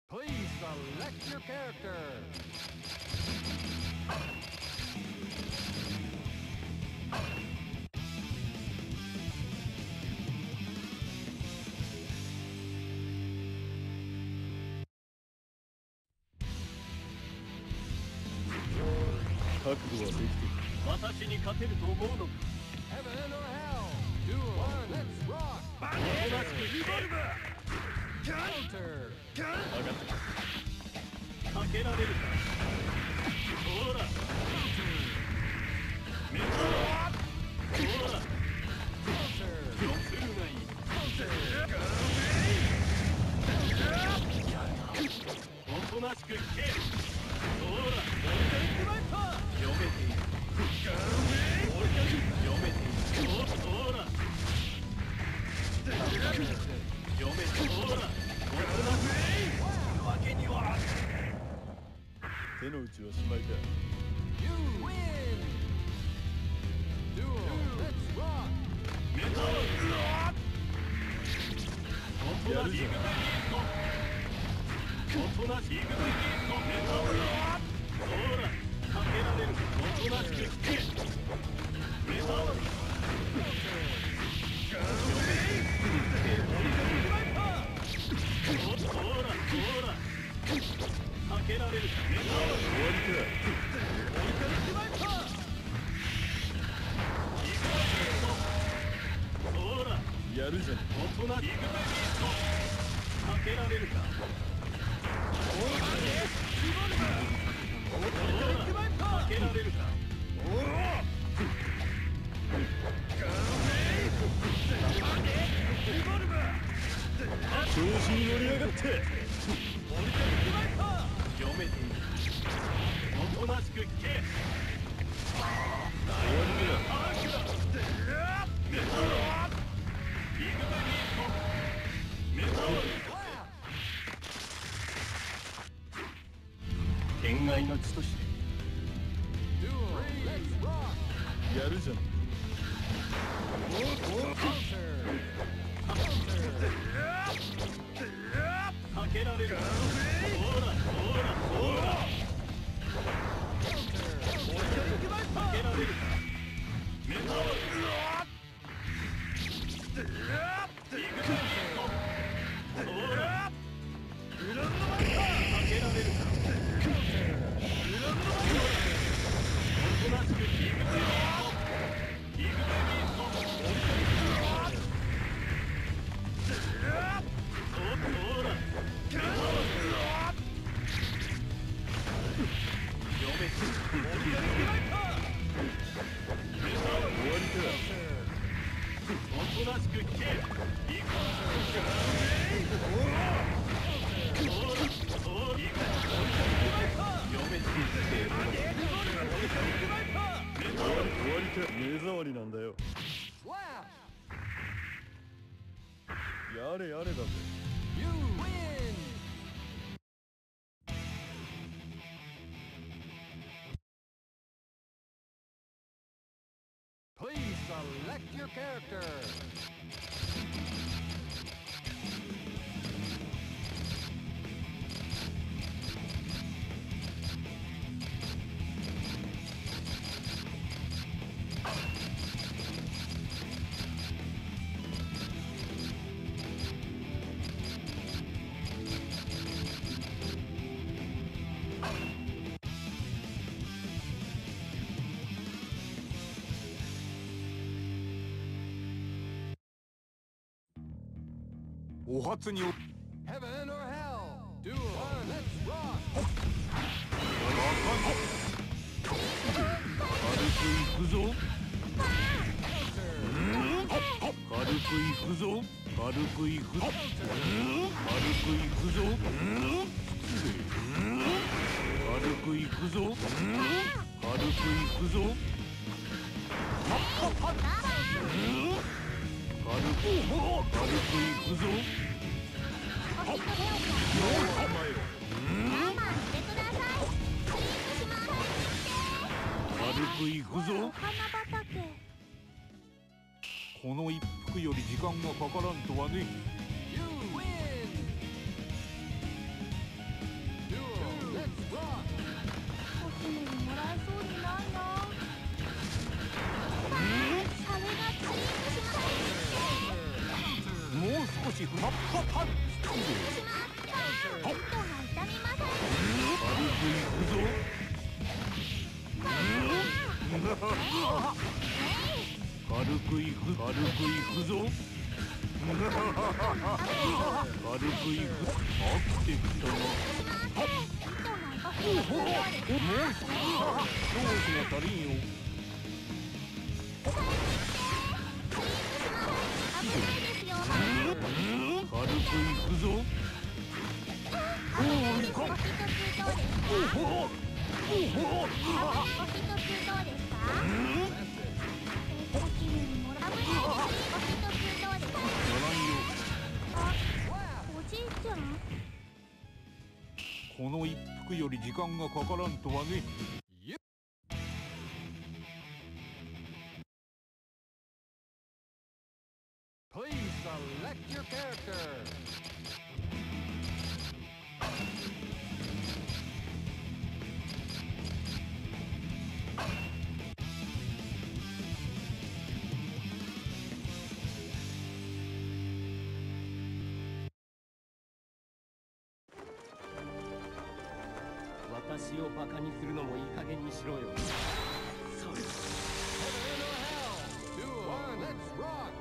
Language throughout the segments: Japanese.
Please select your character. 覚悟はできている。 私に勝てると思うのか。 Heaven or hell. Duel. Let's rock. おとなしくリボルバー Counter. 分かった。 かけられるか。ほらメタほら Counter. よするがいい。 Counter. おとなしく聞け。ほら読めている。読めている。ほら読めてほらおとなしくわけには。 手の内はしまいだ。 You win. Duel. Let's rock. メタおとなしくいくべきおとなしくいくべきメタほらかけられる。おとなしく聞け。メタほらかけられる。メタほら終わりか。 ほらやるじゃん。 おとなしくいくべきかけられるか。ほらかけられるか。 調子に乗り上がって。 読めている。おとなしく聞け。 終わりか。 メタロビグバギートメタロ天外の地として Duel. Let's rock. やるじゃん。 Counter. Counter. かけられる。ほらほらほら Counter. かけられるか。メタロビグバギートほらかけられるか。おとなしくビグバギートビグバギートほら読めて終わりか。 おとなしく聞け。行くほら行く読めて終わりか。目障りなんだよ。 Slap. やれやれだぜ。 You win. Please select your character. お初に Heaven or hell. Duel. Let's rock. 軽くいくぞ。 Counter. 軽くいくぞ。軽くいくぞ。軽くいくぞ。軽くいくぞ。軽くいくぞ。軽くいくぞ。 我慢してください。 軽くいくぞ。 お花畑。 この一服より時間がかからんとはね。 You win. そうにないな。壁がツインしまもう少しふわっふわパンしまった糸が痛みません。 軽くいくぞ軽くいくぞ軽くいく飽きてきたなソースが足りんよ軽くいくぞこの一服より時間がかからんとはね。 Please select your character. 私をバカにするのもいい加減にしろよ。それ Heaven or hell. Duel. One. Let's rock.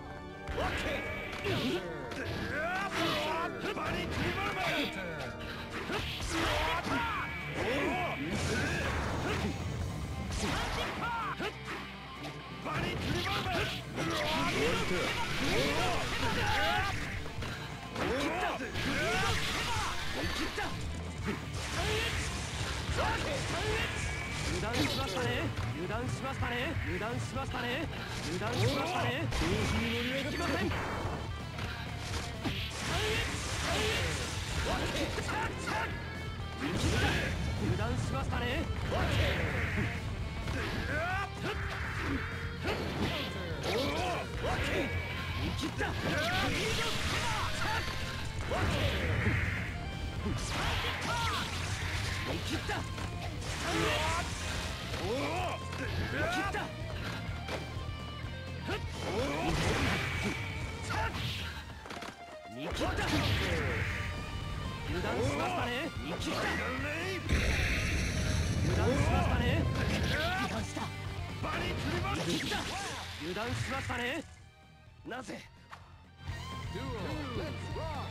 なぜ Duel. Let's rock.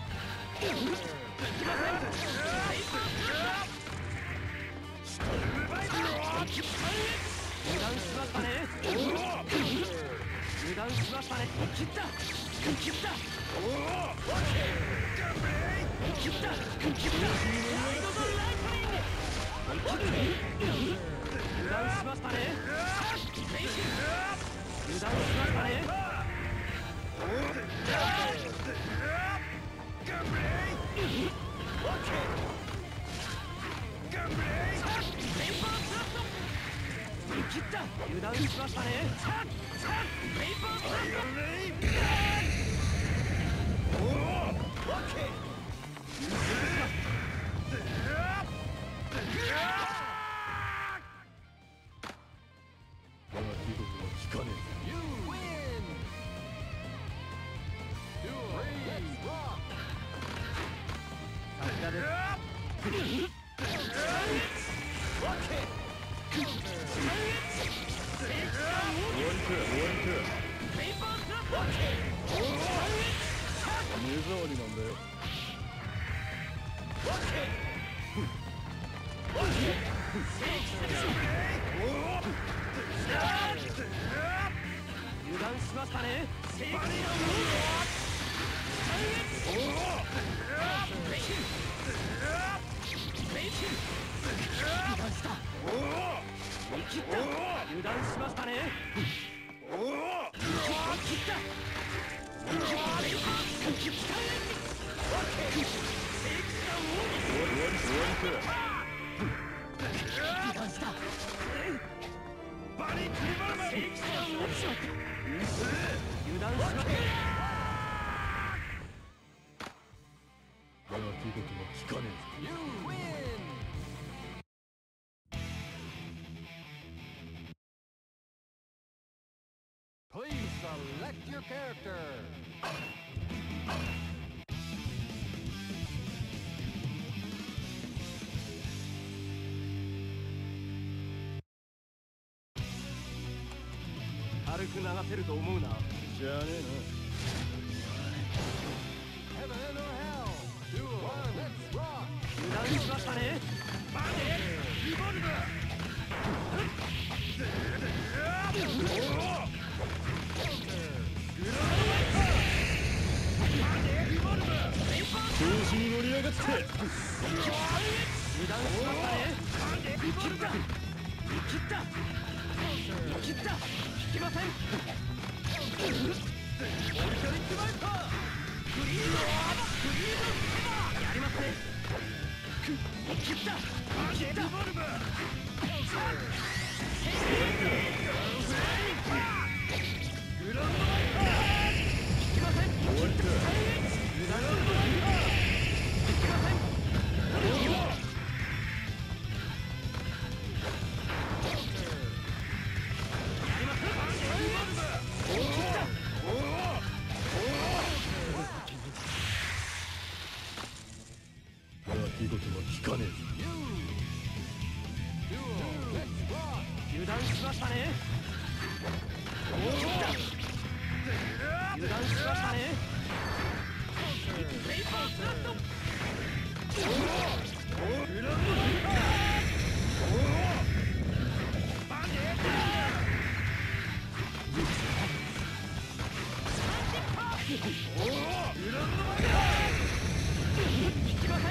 だがひどくは効かね You win. Duel. Let's rock. 目障りなんだよだがひどくは効かねえぞ You win. select your character. 軽く流せると思うな。じゃあねえな。 Heaven or hell. Duel. One, let's rock. 油断しましたね。待て、リボルバ調子に乗りやがって。油断しましたね。見切った。見切った。見切った。引きません。オリトリックマイスター。フリード。フリード。やりますね。見切った。見切った。ボルバー。グランドマイスター。引きません。終わりか。グランドマイスター。引きません。見事は引かねえ。油断しましたね。油断しましたね。ペイパースラット。グランドマイスター。バンデーグランドマイスター。引きません。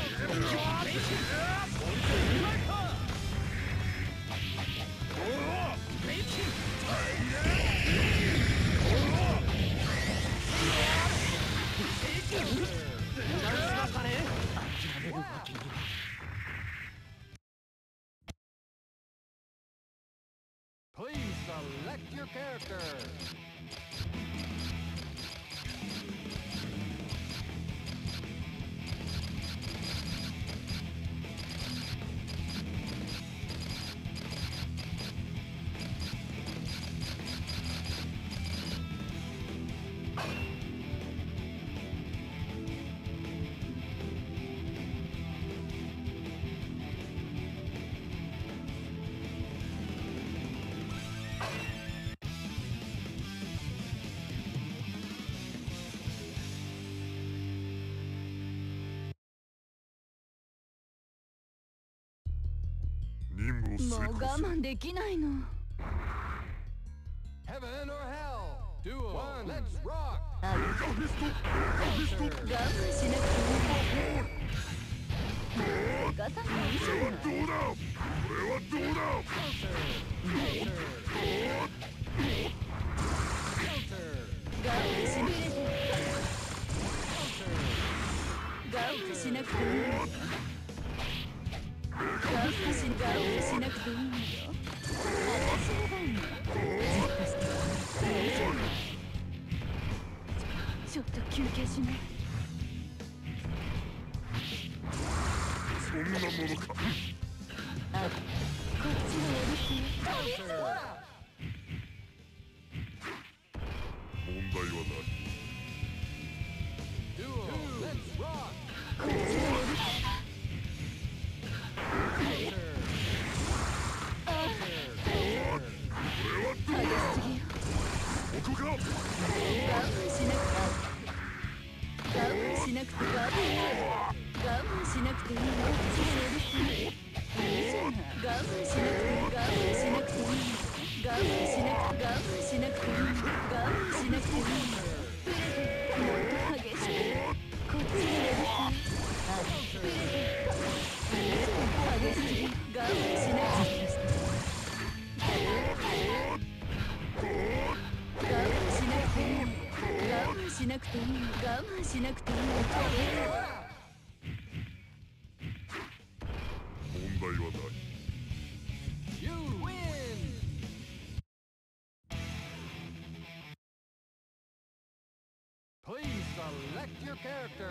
Please select your character. もう我慢できないの。 Heaven or hell. Duel. One, let's rock. 我慢しなくていい。ガタンいいじゃない。 どうだ。これはどうだ。 我慢しなくていい。我慢しなくていい。我慢しなくていいのよ。私の番よ。ちょっと休憩しない。 そんなものか。 あ、こっちのお留守。 問題はない。 Duel. Let's rock. こっちのお留守。 ここか。 我慢しなくていい。我慢しなくていい。我慢しなくていい。こっちのお留守。いいじゃない。我慢しなくていい。我慢しなくていい。我慢しなくていい。我慢しなくていい。もっと激しく。こっちのお留守。激しすぎ。我慢しなくていい。我慢しなくていい。我慢しなくていい。 問題はない。 You win. Please select your character.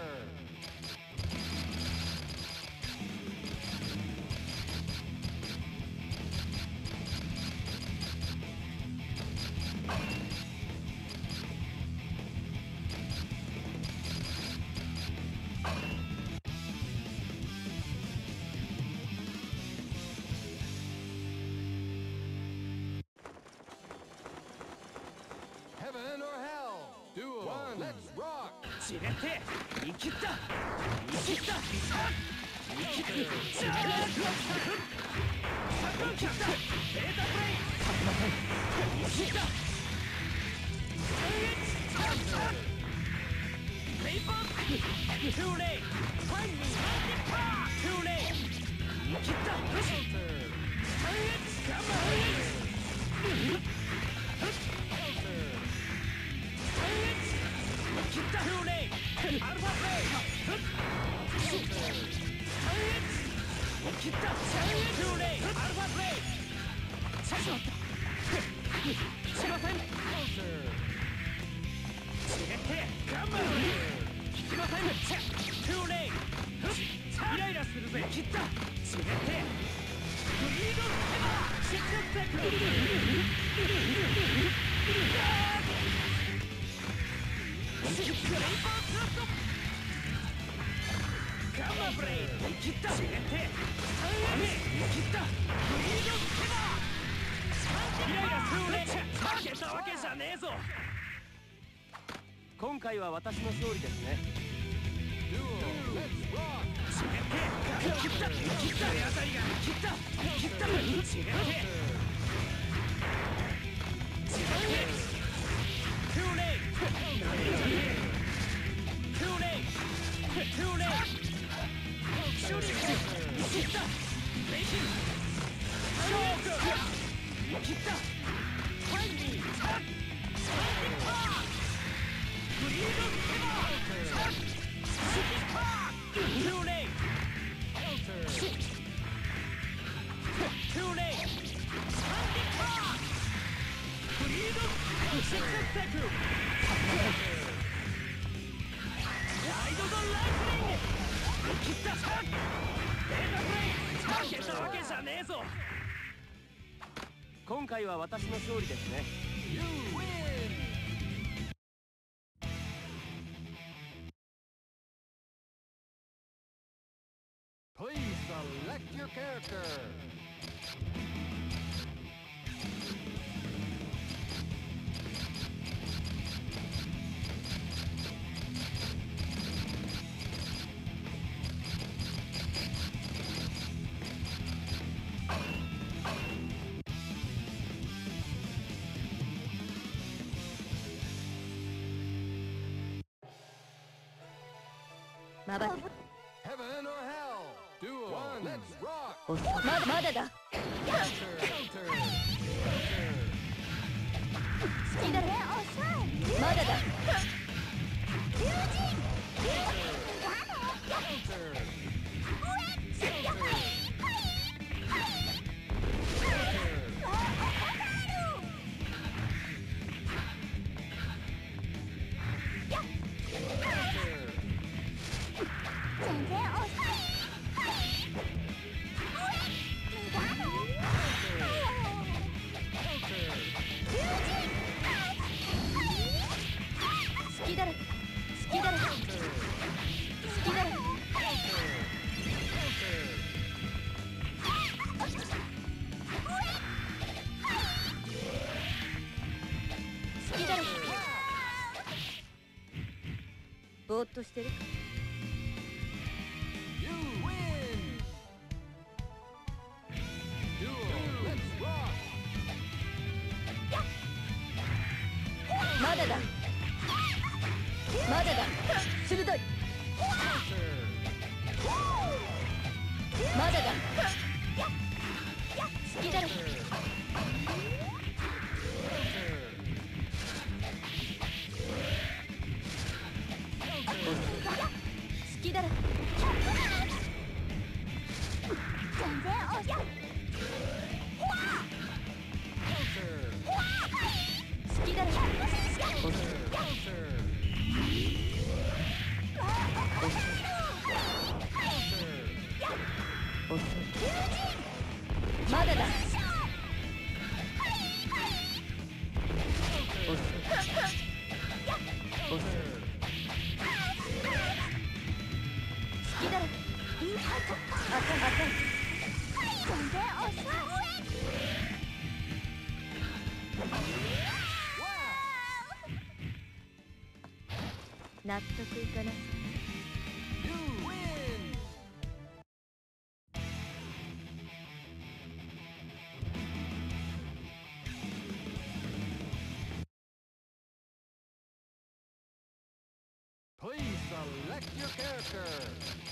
こ one, let's rock. 散れて生きった生きった生きった生きったデータプレイ生きったペイパートゥーレイファイントゥーレイ生きったガンバ切ったフーレイアルファプレイ切ったフーレイアルファプレイしまったしません散れてガンバ引きませんフーレイイライラするぜ切った散れてフリードエバーシックステックガンマブレイド切った散れて雨切ったフリードスケバーイライラするね負けたわけじゃねえぞ今回は私の勝利ですね Duel, let's rock. 散れて切った切ったレアザイが切った切った散れて散れてトゥーレイトゥーレイトゥーレイ処理切ったレイキンショーク切ったファイミーパーフリードスケバートゥーレイトゥーレイフリードシックステックライド・ザ・ライフリング切ったデータプレイ負けたわけじゃねえぞ今回は私の勝利ですね You win. Please select your character. Heaven or hell. Duel. One, let's rock. まだだ Counter, counter, counter. 好きだねまだだ 好きだろ好きだろ好きだろ好きだろぼーっとしてる You win. Duel. Let's rock. まだだまだだ鋭い Counter. まだだ好きだろ 好きだろ全然おしゃ好きだろ まだだ好きだろあかんあかん全然おしゃ Wow. 納得いかない。 You win! Please select your character.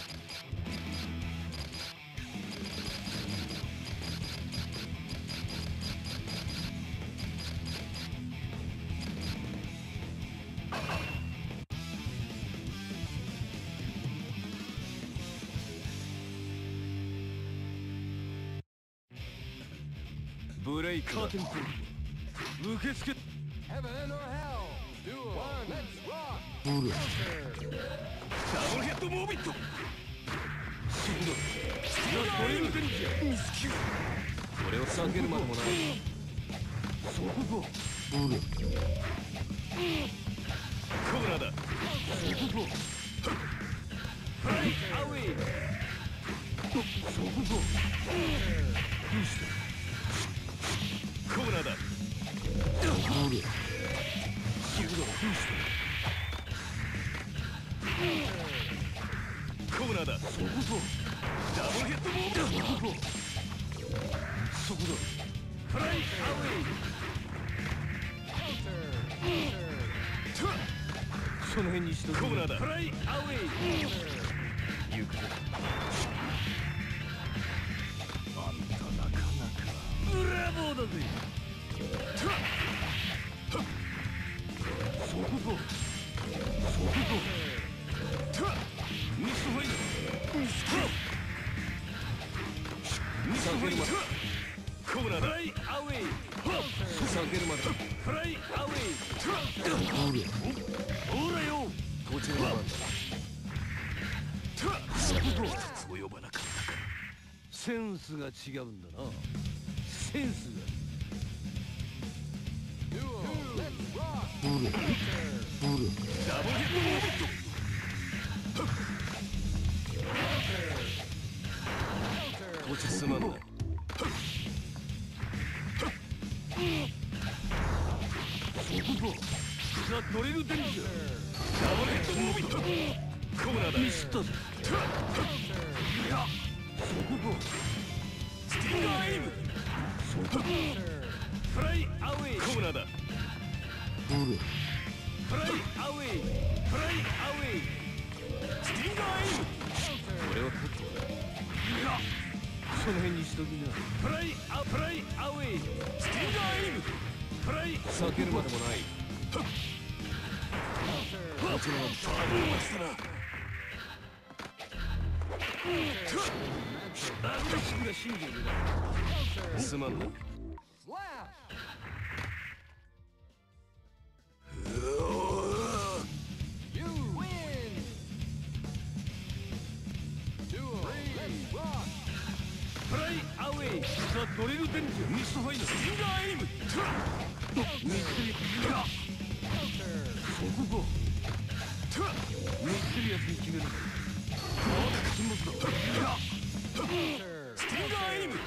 Break. Curtain pull. 受け付け Heaven or hell. Duel. One. Let's rock. ブル Counter. ダブルヘッドモービットシグドザ・トリルデンジャーミスキューこれを避けるまでもないそこかブルコーナーだそこかフライアウェイそこかどうしたコーナーだブルシグドどうしたコーナーだそこかダブルヘッドボールだそこかそこだフライアウェイ Counter. その辺にしとけコーナーだフライアウェイ行くぞあんたなかなかブラボーだぜそこかそこかミスファイナルミスキャミスファイナルコーナーだフライアウェイ避けるまでフライアウェイほらよこちらの番だそこか及ばなかったかセンスが違うんだなセンスが Duel. Let's rock. ブル Counter. ブルダブルヘッドモービット Counter. こちすまんなそこかザ・ドリルデンジャーダブルヘッドモービットコーナーだミスったぜいやそこかスティンガーエイムそこかフライアウェイコーナーだブルフライアウェイフライアウェイスティンガーエイムこれは勝ったいやその辺にしときなフライアウェイスティンガーエイムフライ避けるまでもないこちらのパワーを増したなあんなしぐら信じるなすまんな Slap. You win. Duel. Let's rock. フライアウェイザ・ドリルデンジャーミスファイナルスティンガーエイムミステリーや Counter. そこかミステリアスに決める沈黙だ Counter. スティンガーエイム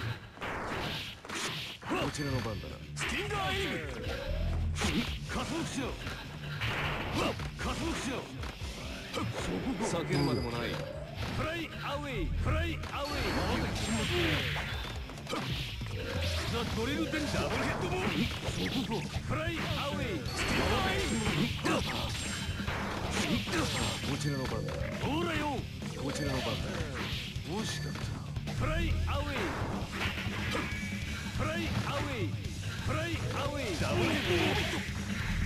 こちらの番だなスティンガーエイム加速しろ加速しろそこか避けるまでもないフライアウェイフライアウェイザ・ドリルデンジャーダブルヘッドボールそこかフライアウェイスティンガーエイムこちらの番だほらよこちらの番だ惜しかったフライアウェイフライアウェイフライアウェイダブルヘッドボール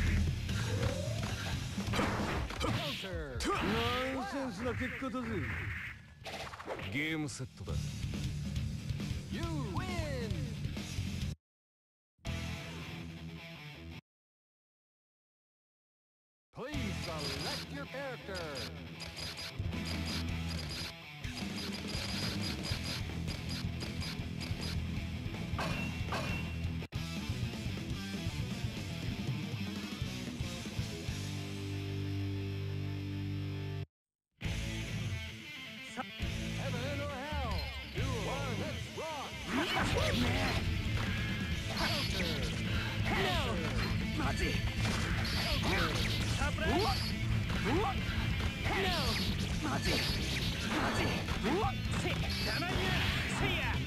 Counter. ナンセンスな結果だぜゲームセットだ You win. Please select your character. Heaven or hell. Duel. One. Let's rock. Counter. マジ Counter. マジせダナイヤせいや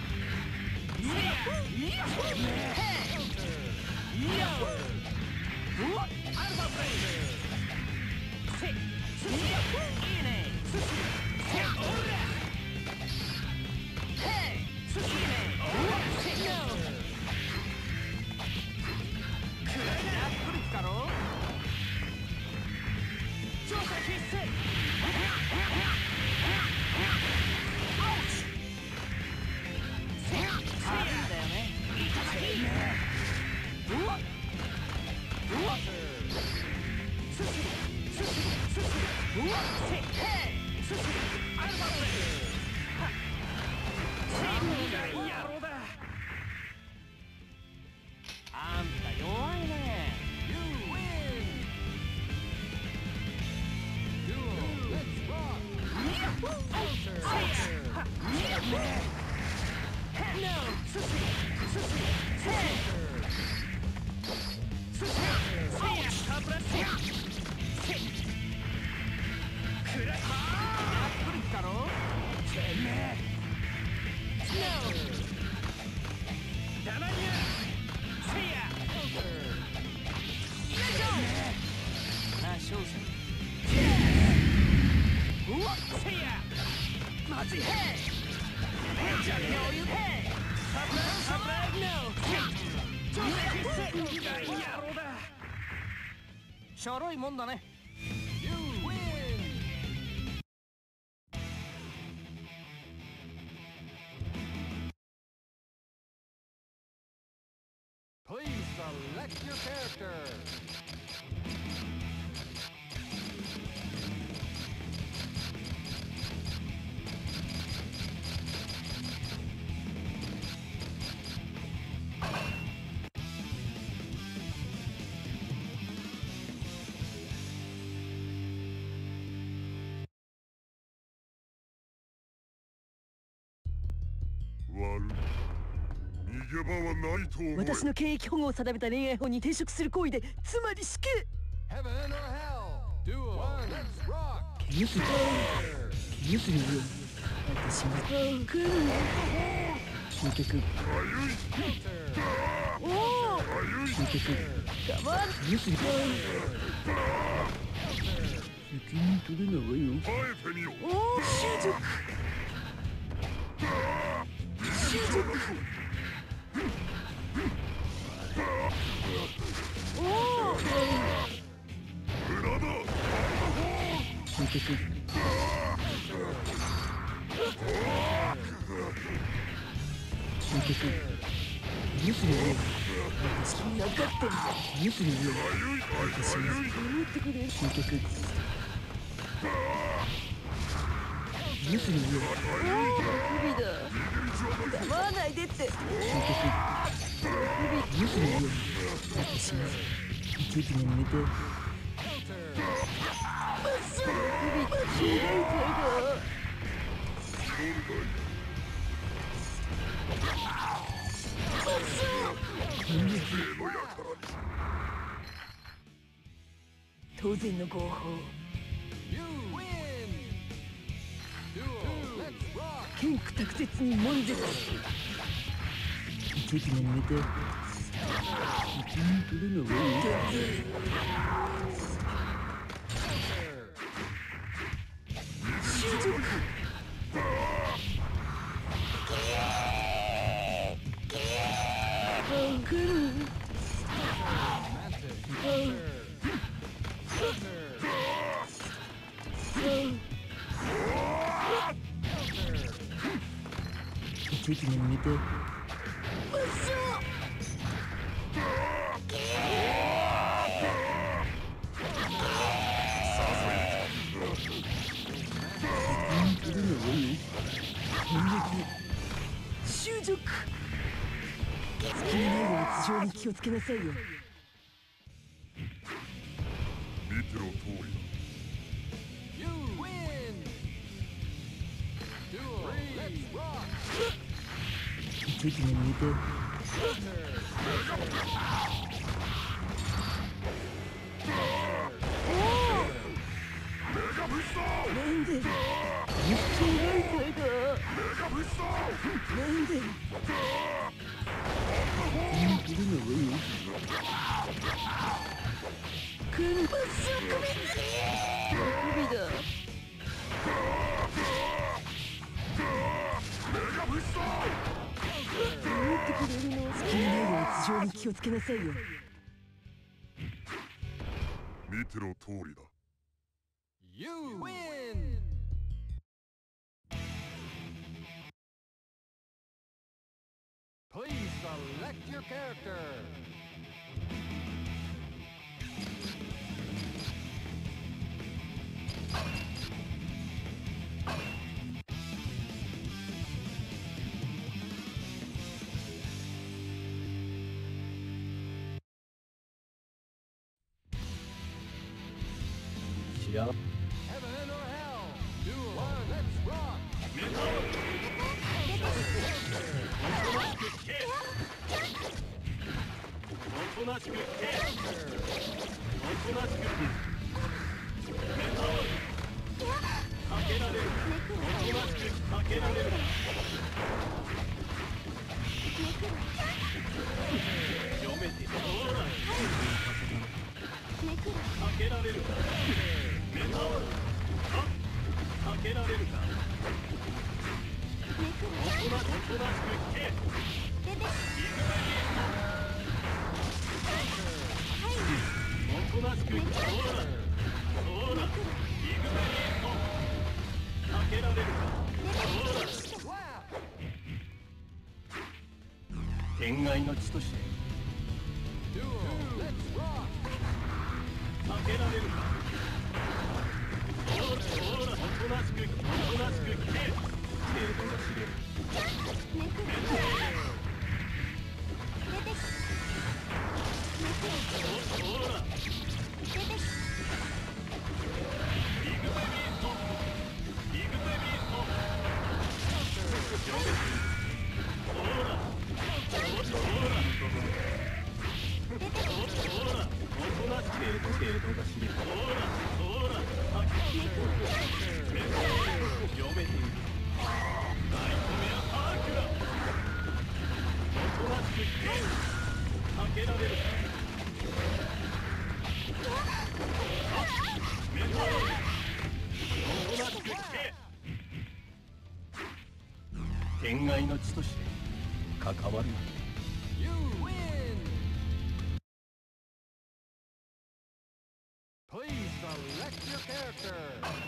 アルファプレイせいいねせオラヘイすしいねせいくらいなプリキだろ調査必須あんた弱いね。しょろいもんだね。 Please select your character. Well, 逃げ場はないと思え。 私の権益保護を定めた恋愛法に抵触する行為で、つまり死刑。 Heaven or hell. Duel. Let's rock. 気にするよ。私も。終局。おお。終局。我慢。気にするよ。責任取れないわよ。 耐えてみよう。 おお、終局。終局。おお。 無駄だ。 終局。終局。気にするよ。私分かってんだ。気にするよ。私も守ってくれ。終局。気にするよ。おお、不備だ。構わないでって。終局。不備。気にするよ。私も生き生き眠れて。不備。ひどい声だ。当然の合法。 You win. Duel. Let's rock. 剣区卓絶に悶絶。生き生き眠れて。責任取れないわよ。終局。来る。生き生き眠れて。終局。隙のないように頭上に気をつけなさいよ。 見ての通りだ。 You win. Duel. Let's rock. 生き生き眠れて。 なんでめっちゃ長い声だ。なんでいるのはいい。クンパスを首つり首だ。持ってくれるの。気になる頭上に気をつけなさいよ。 見ての通りだ。 You win! Please select your character. Heaven or hell? Duel. One, let's rock. おとなしくけ。おとなしくかけられる。おとなしくかけられる。読めてほら。かけられるか。メタオル。かけられるか。おとなしくけ。おとなしくほら。ほら。かけられるか。ほら。天外の地として。かけられるか。ほら。おとなしくけ。程度が知れる。ほら。ビグベビースト。ビグベビースト。ほら。ほら。おとなしく程度が知れる。ほら。ほら。読めている。ナイトメアアーキュラ。おとなしくかけられるか。メタロイド。おとなしくけ。天外の地として関わるな。 You win! Please select your character.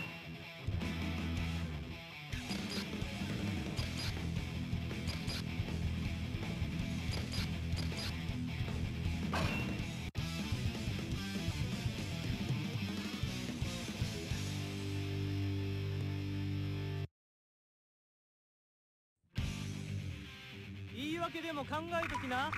言い訳でも考えときな。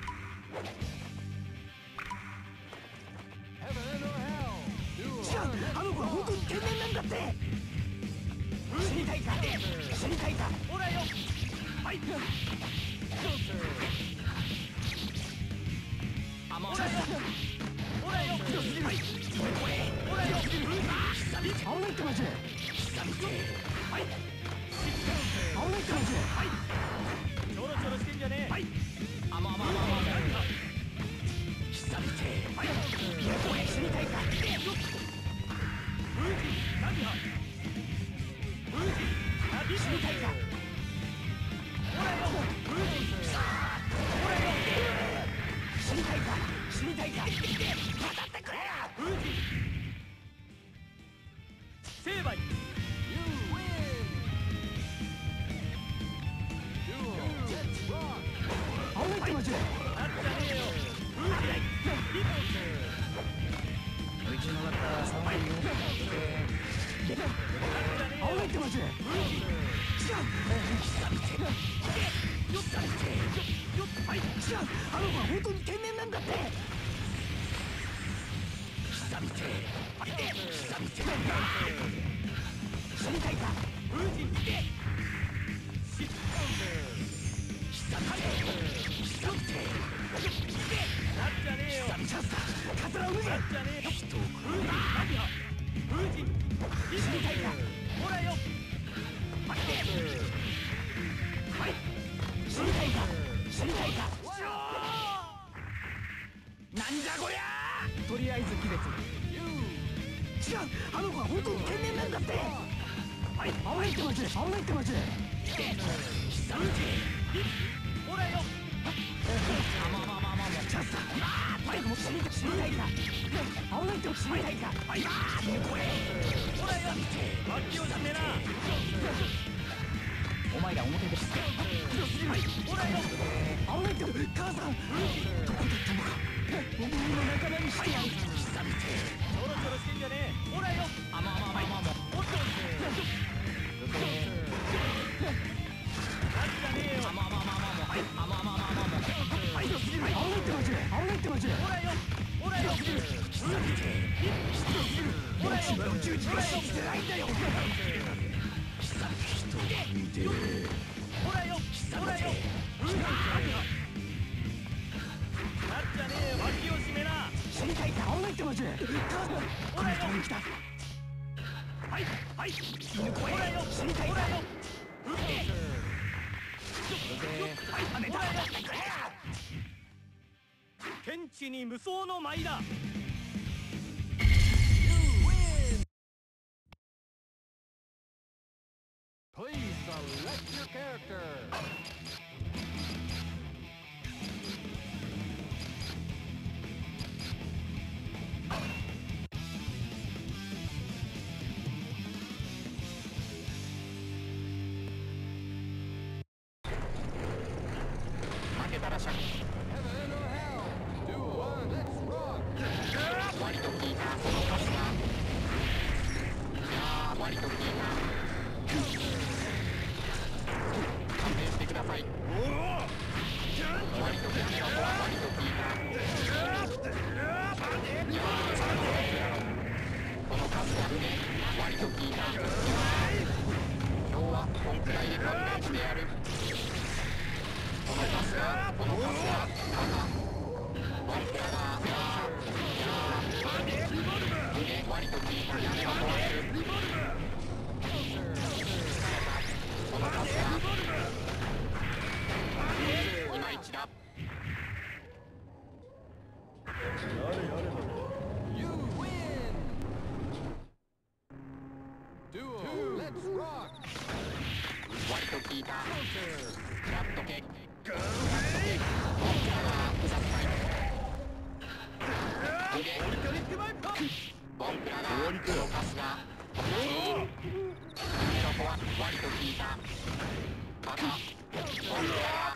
Heaven or hell? Duel. あの子は本当に天然なんだって。死にたいか。死にたいか。 ほらよ。 はい。 ほらよ。 ひどすぎる。 ほらよ。 危ないってマジ。はい。危ないってマジ。はい。 ちょろちょろしてんじゃねえ。 はい。久々。はい。これ死にたいか。死にたいか。 ほらよ。 死にたいか。死にたいか。当たってくれよ。 成敗。 You win! Duel. Let's rock. 危ないってマジ。 あっじゃねえよ。 うちのバッター3枚よ。危ないってマジ。あの子は本当に天然なんだって。死にたいか。 あっじゃねえよ。 チャンスだ。カツラを脱げ。 あっじゃねえよ。 人を食うな。死にたいか。 ほ知りたいか。なんじゃこりゃ。とりあえず気絶。違う、あの子は本当に天然なんだって。はい、危ないってマジで、危ないってマジで。久々ほらよ。チャンスだ。マイクも知りたいか。危ないっても知りたいか。はい、これほらよ。マッキオじゃねえな。お前ら表です。ほらよ。危ないって母さん、どこだったのか。お前の仲間にしてやる。久々ちょろちょろしてんじゃねえ。ほらよ。おっとはい、犬これよ、死にたいか。天地に無双の舞だ。 Please select your character. Heaven or hell. Duel. Let's rock. 割と聞いた。その数が。割と聞いた。勘弁してください。割と聞いた。割と聞いた。この数がね、割と聞いた。今日はこんくらいで勘弁してやる。この数が、この数が、割と聞いた。割と聞いた。やれば壊れる。この数が、いまいちだ。 You win. Duel. Let's rock. 割と聞いた。 Counter. やっとけ。ボンクラがうざくない。ボンクラがこのカスが逃げろ子は割と効いた。またボンクラがやっとけ。逃げろ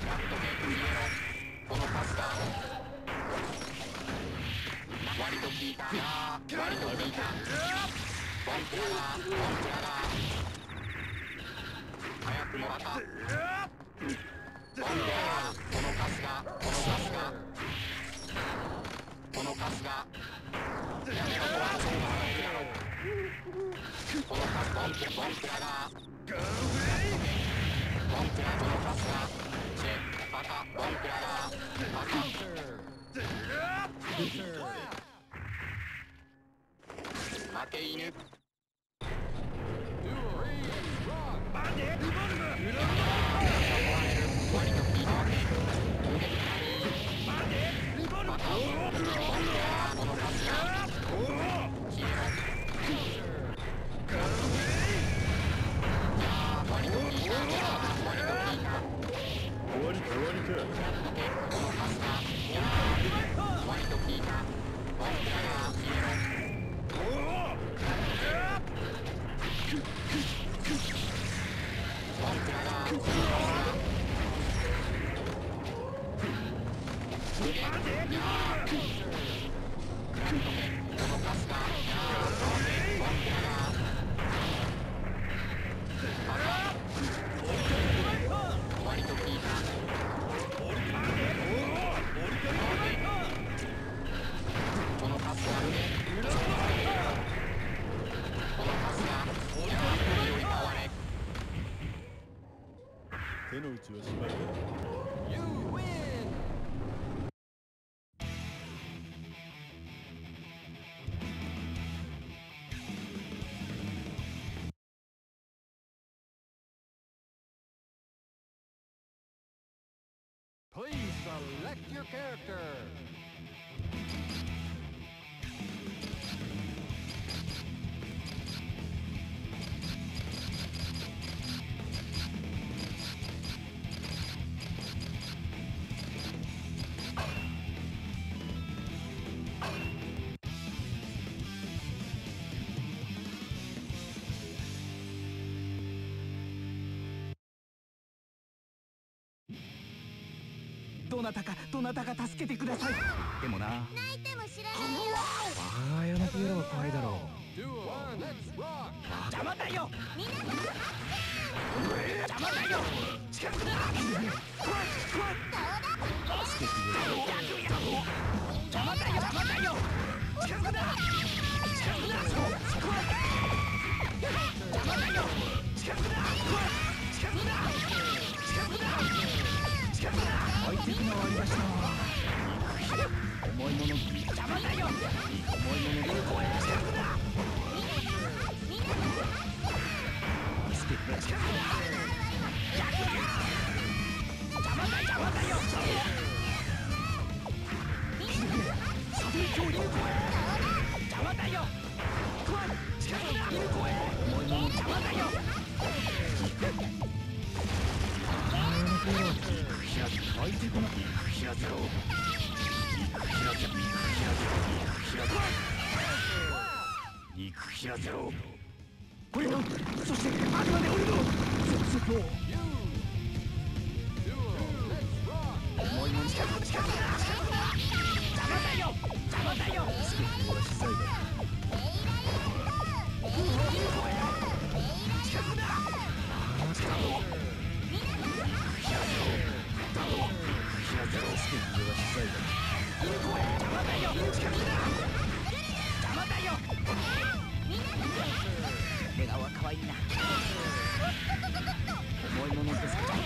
このカスが割と効いた。割と効いた。ボンクラが早くもらった。ボンクラがこのカスがやめろとはそうだろう。このカスボンクラがこのカスがまたボンクラがまた負け犬。割と効いたわけ。またボンクラがこのカスが消えろ。割と効いた。割と効いた。終わりか。このカスが割と効いた。ボンクラが消えろ。ボンクラがこのカスが割と効いた。このカスがより変われ。 手の内はしまいだ。 You win. Please select your character. どなたか助けてください。でもな、 泣いても知らないよ。 母親のピエロは怖いだろう。 Duo, let's rock. 邪魔だよ。 皆さん邪魔だよ。近くだ。助けてよ。邪魔だよ。邪魔だよ。近くだ。近くだ。邪魔だよ。近くだ。近くだ。近くだ。近くだ。置いてくの終わりました。重いもの邪魔だよ。重いもの近くだ。助けて近くだ。邪魔だよ。サブ恐竜声。邪魔だよ。近くだ。重いもの邪魔だよ。相手こな肉平ゼロ。これの、そしてあくまで俺の絶望。 You. Duo, let's rock. 重いもん近くだ。邪魔だよ。邪魔だよ。助けてはしさいだ。近くだ。笑顔は可愛いな。重いものですか。